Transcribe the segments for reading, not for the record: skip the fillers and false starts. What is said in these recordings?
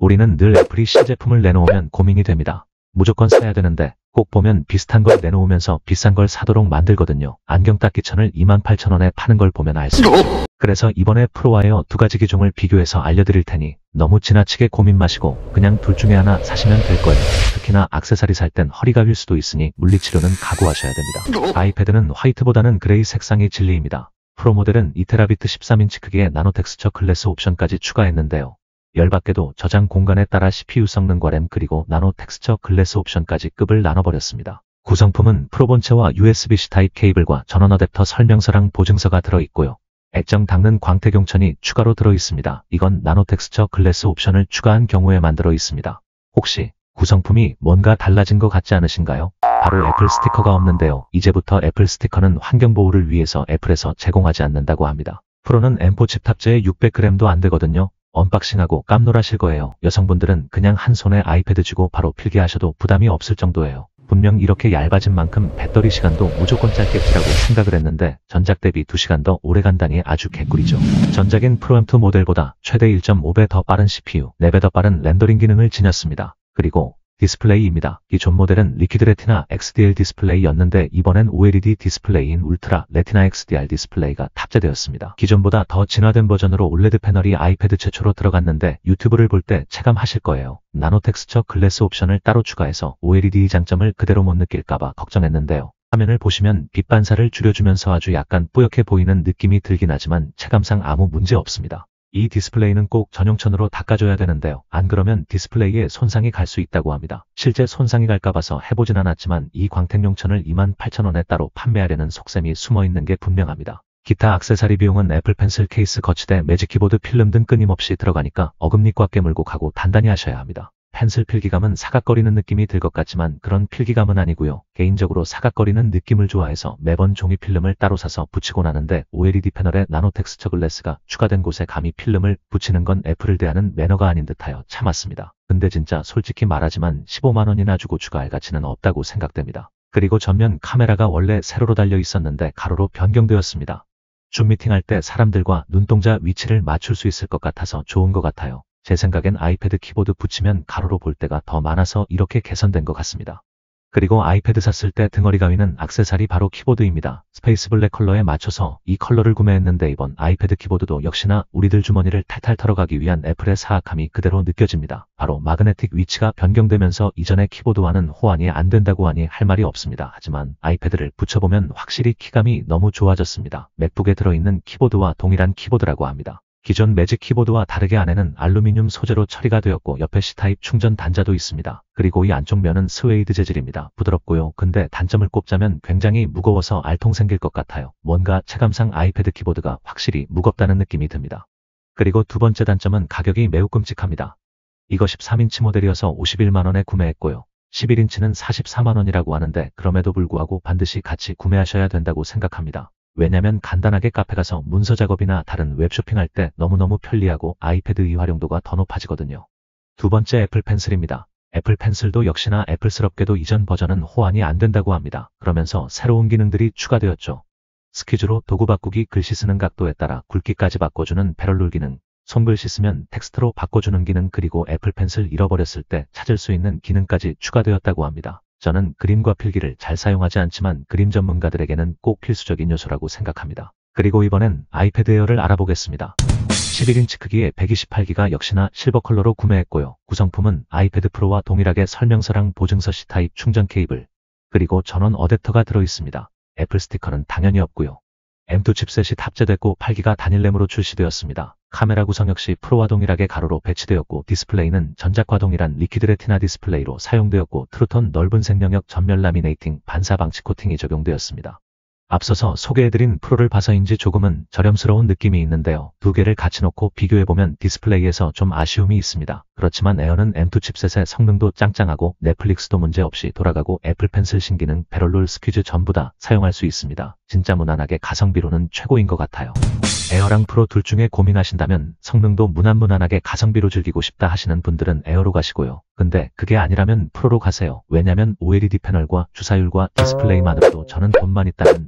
우리는 늘 애플이 신제품을 내놓으면 고민이 됩니다. 무조건 사야 되는데 꼭 보면 비슷한 걸 내놓으면서 비싼 걸 사도록 만들거든요. 안경 닦기천을 28,000원에 파는 걸 보면 알 수 있죠. 그래서 이번에 프로와이어 두 가지 기종을 비교해서 알려드릴 테니 너무 지나치게 고민 마시고 그냥 둘 중에 하나 사시면 될 거예요. 특히나 액세서리 살 땐 허리가 휠 수도 있으니 물리치료는 각오하셔야 됩니다. 아이패드는 화이트보다는 그레이 색상이 진리입니다. 프로 모델은 2TB 13인치 크기의 나노 텍스처 글래스 옵션까지 추가했는데요. 열받게도 저장 공간에 따라 CPU 성능과 램 그리고 나노 텍스처 글래스 옵션까지 급을 나눠버렸습니다. 구성품은 프로 본체와 USB-C 타입 케이블과 전원 어댑터 설명서랑 보증서가 들어있고요. 액정 닦는 광택용천이 추가로 들어있습니다. 이건 나노 텍스처 글래스 옵션을 추가한 경우에만 들어있습니다. 혹시 구성품이 뭔가 달라진 것 같지 않으신가요? 바로 애플 스티커가 없는데요. 이제부터 애플 스티커는 환경보호를 위해서 애플에서 제공하지 않는다고 합니다. 프로는 M4 칩 탑재에 600g도 안 되거든요. 언박싱하고 깜놀하실 거예요. 여성분들은 그냥 한 손에 아이패드 쥐고 바로 필기하셔도 부담이 없을 정도예요. 분명 이렇게 얇아진 만큼 배터리 시간도 무조건 짧겠지라고 생각을 했는데 전작 대비 2시간 더 오래 간다니 아주 개꿀이죠. 전작인 프로 M2 모델보다 최대 1.5배 더 빠른 CPU, 4배 더 빠른 렌더링 기능을 지녔습니다. 그리고 디스플레이입니다. 기존 모델은 리퀴드 레티나 XDR 디스플레이였는데 이번엔 OLED 디스플레이인 울트라 레티나 XDR 디스플레이가 탑재되었습니다. 기존보다 더 진화된 버전으로 올레드 패널이 아이패드 최초로 들어갔는데 유튜브를 볼 때 체감하실 거예요. 나노 텍스처 글래스 옵션을 따로 추가해서 OLED 장점을 그대로 못 느낄까봐 걱정했는데요. 화면을 보시면 빛 반사를 줄여주면서 아주 약간 뿌옇게 보이는 느낌이 들긴 하지만 체감상 아무 문제 없습니다. 이 디스플레이는 꼭 전용천으로 닦아줘야 되는데요. 안 그러면 디스플레이에 손상이 갈 수 있다고 합니다. 실제 손상이 갈까 봐서 해보진 않았지만 이 광택용천을 28,000원에 따로 판매하려는 속셈이 숨어있는 게 분명합니다. 기타 액세서리 비용은 애플 펜슬 케이스 거치대 매직 키보드 필름 등 끊임없이 들어가니까 어금니 꽉 깨물고 가고 단단히 하셔야 합니다. 펜슬 필기감은 사각거리는 느낌이 들 것 같지만 그런 필기감은 아니고요. 개인적으로 사각거리는 느낌을 좋아해서 매번 종이 필름을 따로 사서 붙이곤 하는데 OLED 패널에 나노 텍스처 글래스가 추가된 곳에 감히 필름을 붙이는 건 애플을 대하는 매너가 아닌 듯하여 참았습니다. 근데 진짜 솔직히 말하지만 15만원이나 주고 추가할 가치는 없다고 생각됩니다. 그리고 전면 카메라가 원래 세로로 달려 있었는데 가로로 변경되었습니다. 줌 미팅할 때 사람들과 눈동자 위치를 맞출 수 있을 것 같아서 좋은 것 같아요. 제 생각엔 아이패드 키보드 붙이면 가로로 볼 때가 더 많아서 이렇게 개선된 것 같습니다. 그리고 아이패드 샀을 때 등허리 가위는 액세서리 바로 키보드입니다. 스페이스 블랙 컬러에 맞춰서 이 컬러를 구매했는데 이번 아이패드 키보드도 역시나 우리들 주머니를 탈탈 털어가기 위한 애플의 사악함이 그대로 느껴집니다. 바로 마그네틱 위치가 변경되면서 이전의 키보드와는 호환이 안 된다고 하니 할 말이 없습니다. 하지만 아이패드를 붙여보면 확실히 키감이 너무 좋아졌습니다. 맥북에 들어있는 키보드와 동일한 키보드라고 합니다. 기존 매직 키보드와 다르게 안에는 알루미늄 소재로 처리가 되었고 옆에 C타입 충전 단자도 있습니다. 그리고 이 안쪽 면은 스웨이드 재질입니다. 부드럽고요. 근데 단점을 꼽자면 굉장히 무거워서 알통 생길 것 같아요. 뭔가 체감상 아이패드 키보드가 확실히 무겁다는 느낌이 듭니다. 그리고 두 번째 단점은 가격이 매우 끔찍합니다. 이거 13인치 모델이어서 51만원에 구매했고요. 11인치는 44만원이라고 하는데 그럼에도 불구하고 반드시 같이 구매하셔야 된다고 생각합니다. 왜냐면 간단하게 카페 가서 문서 작업이나 다른 웹쇼핑할 때 너무너무 편리하고 아이패드의 활용도가 더 높아지거든요. 두 번째 애플 펜슬입니다. 애플 펜슬도 역시나 애플스럽게도 이전 버전은 호환이 안 된다고 합니다. 그러면서 새로운 기능들이 추가되었죠. 스퀴즈로 도구 바꾸기, 글씨 쓰는 각도에 따라 굵기까지 바꿔주는 패럴룰 기능, 손글씨 쓰면 텍스트로 바꿔주는 기능, 그리고 애플 펜슬 잃어버렸을 때 찾을 수 있는 기능까지 추가되었다고 합니다. 저는 그림과 필기를 잘 사용하지 않지만 그림 전문가들에게는 꼭 필수적인 요소라고 생각합니다. 그리고 이번엔 아이패드 에어를 알아보겠습니다. 11인치 크기의 128기가 역시나 실버 컬러로 구매했고요. 구성품은 아이패드 프로와 동일하게 설명서랑 보증서 C타입 충전 케이블, 그리고 전원 어댑터가 들어있습니다. 애플 스티커는 당연히 없고요. M2 칩셋이 탑재됐고 8기가 단일 램으로 출시되었습니다. 카메라 구성 역시 프로와 동일하게 가로로 배치되었고 디스플레이는 전작과 동일한 리퀴드 레티나 디스플레이로 사용되었고 트루톤 넓은 생명역 전면 라미네이팅 반사 방치 코팅이 적용되었습니다. 앞서서 소개해드린 프로를 봐서인지 조금은 저렴스러운 느낌이 있는데요. 두 개를 같이 놓고 비교해보면 디스플레이에서 좀 아쉬움이 있습니다. 그렇지만 에어는 M2 칩셋의 성능도 짱짱하고 넷플릭스도 문제없이 돌아가고 애플 펜슬 신기능, 패럴룰, 스퀴즈 전부 다 사용할 수 있습니다. 진짜 무난하게 가성비로는 최고인 것 같아요. 에어랑 프로 둘 중에 고민하신다면 성능도 무난무난하게 가성비로 즐기고 싶다 하시는 분들은 에어로 가시고요. 근데 그게 아니라면 프로로 가세요. 왜냐면 OLED 패널과 주사율과 디스플레이만으로도 저는 돈만 있다면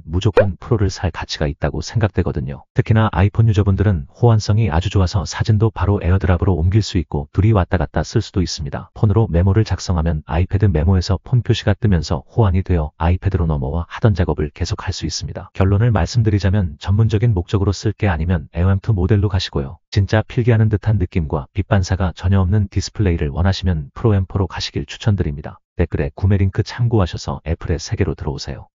무조건 프로를 살 가치가 있다고 생각되거든요. 특히나 아이폰 유저분들은 호환성이 아주 좋아서 사진도 바로 에어드랍으로 옮길 수 있고 둘이 왔다 갔다 쓸 수도 있습니다. 폰으로 메모를 작성하면 아이패드 메모에서 폰 표시가 뜨면서 호환이 되어 아이패드로 넘어와 하던 작업을 계속 할 수 있습니다. 결론을 말씀드리자면 전문적인 목적으로 쓸 게 아니면 에어M2 모델로 가시고요. 진짜 필기하는 듯한 느낌과 빛 반사가 전혀 없는 디스플레이를 원하시면 프로 M4로 가시길 추천드립니다. 댓글에 구매 링크 참고하셔서 애플의 세계로 들어오세요.